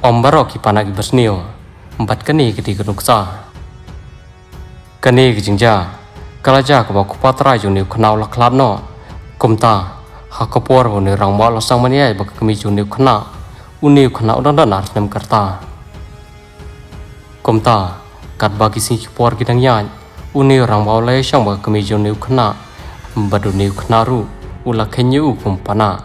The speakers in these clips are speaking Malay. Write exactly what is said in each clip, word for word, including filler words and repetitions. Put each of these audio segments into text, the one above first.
Om barok ipana ki bersnio, empat keni kedi kenuksa. Keni kijingja, kalaja ke baku patra juni kenau laklat no, kumta, hakapor uni rang bala sang maniai bak kemi juni kena, uni kena udan dan ars nem kerta. Kumta, kat bagi sing kipor kidang yan, uni rang bala sang bak kemi juni kena, badu ni kena ru, ula kenyu kumpana.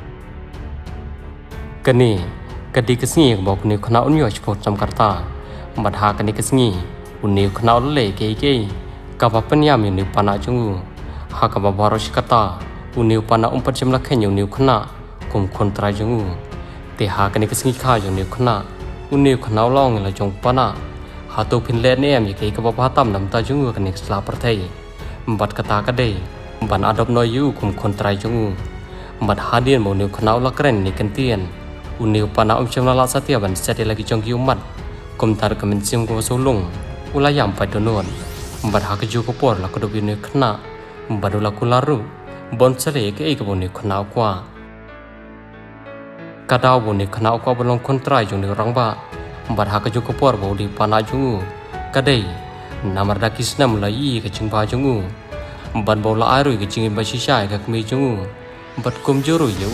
Keni, kedi kesengi bak uni kena unyo cepot sam kerta, badha keni kesengi, uni kena ule kei kei, kapapen yam uni pana jungu, hakaba baros kata, uni pana umpat jemla kenyu uni kena, kum kontra jungu, teha keni kesengi ka uni kena, uni kena long la jong pana, hatu pinle ne am kei kapapatam nam ta jungu keni sela pertai, empat kata kadai, ban adop no yu kum kontra jungu, empat hadian uni kena ula keren ni kentian. Uni upana um cemla la satia ban seti lagi jong yumat kum tar kemensim ko sulung ulayam padonon mbar hakju ko por la kodo bini khna mbadula kularu bon sele ke ek boni khna kwa kadaw boni khna kwa bolong kontra jong ni rangba mbar hakju ko por bo di pana jungu kadai namar da kisna mulai ke jingba jungu ban bola aru ke jingin ba shisha ke kmi jungu bat kum juru yu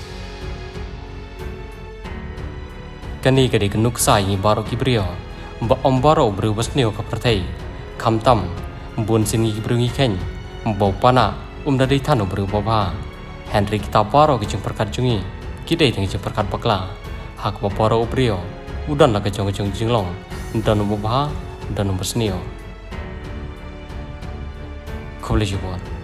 kani kadi kenuk sai baro kibrio ba om baro bru basneo ka pertai kham tam bun sini brungi ken bo pana um dadi thano bru baba henry kita baro ke jing perkat jungi kidai teng jing perkat pakla hak ba baro brio udan la ke jong jong jinglong dan baba dan basneo khoble jibon